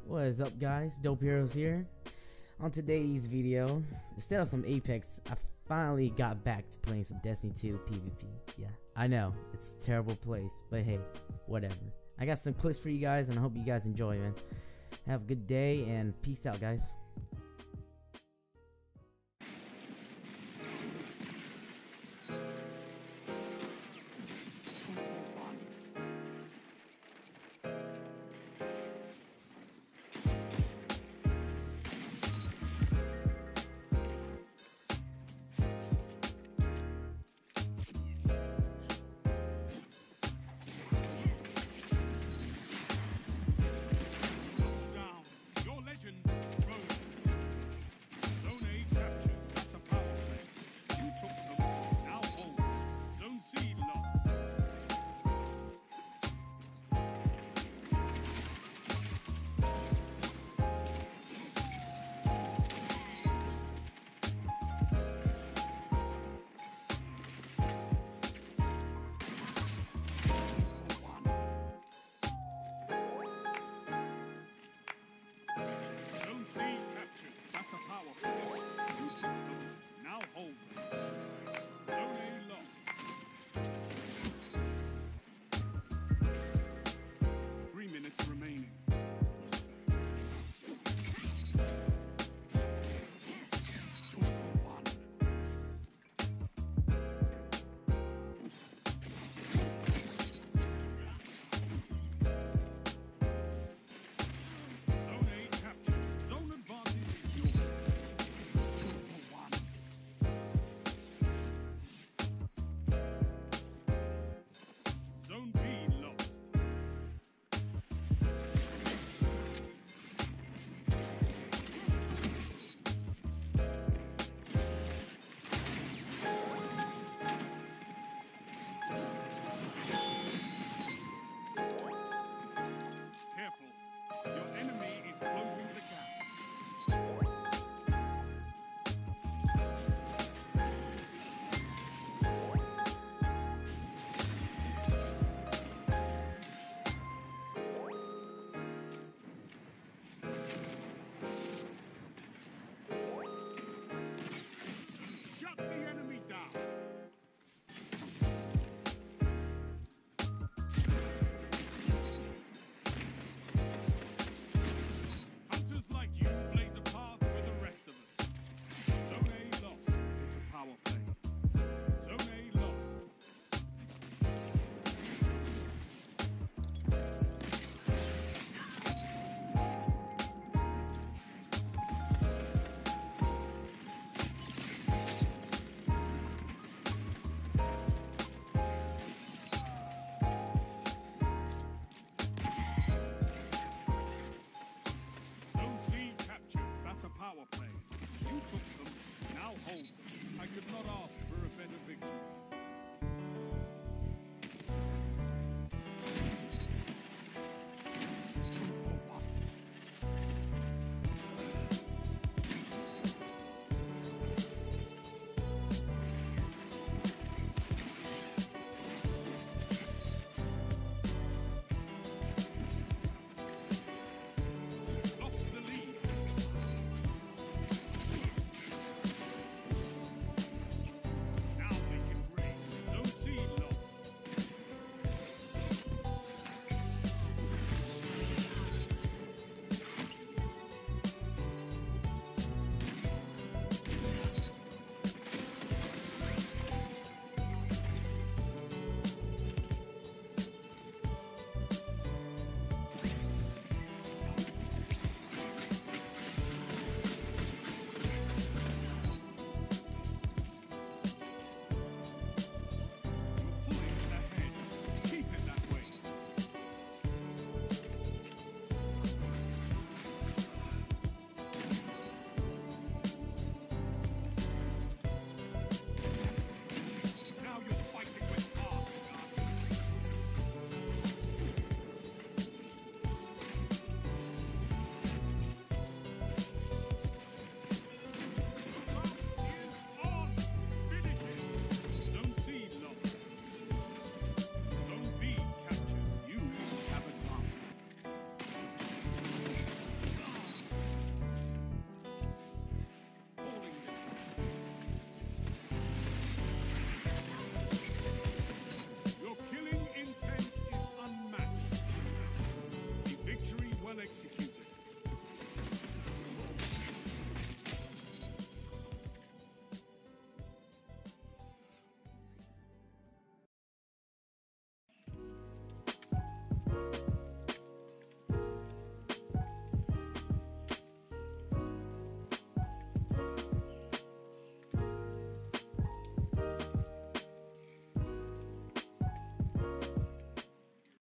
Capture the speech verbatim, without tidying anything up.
What is up, guys? Dope Heroes here. On today's video, instead of some Apex, I finally got back to playing some Destiny two PvP. Yeah, I know, it's a terrible place, but hey, whatever. I got some clips for you guys, and I hope you guys enjoy, man. Have a good day, and peace out, guys. Now hold. Zone A lost. Three minutes remaining. Zone B lost. Careful, your enemy is closing the gap. Shut the enemy down! Hunters like you blaze a path for the rest of us. Zone A lost. It's a power play. Zone A lost. That's a power play. You took them, now hold them. I could not ask for a better victory.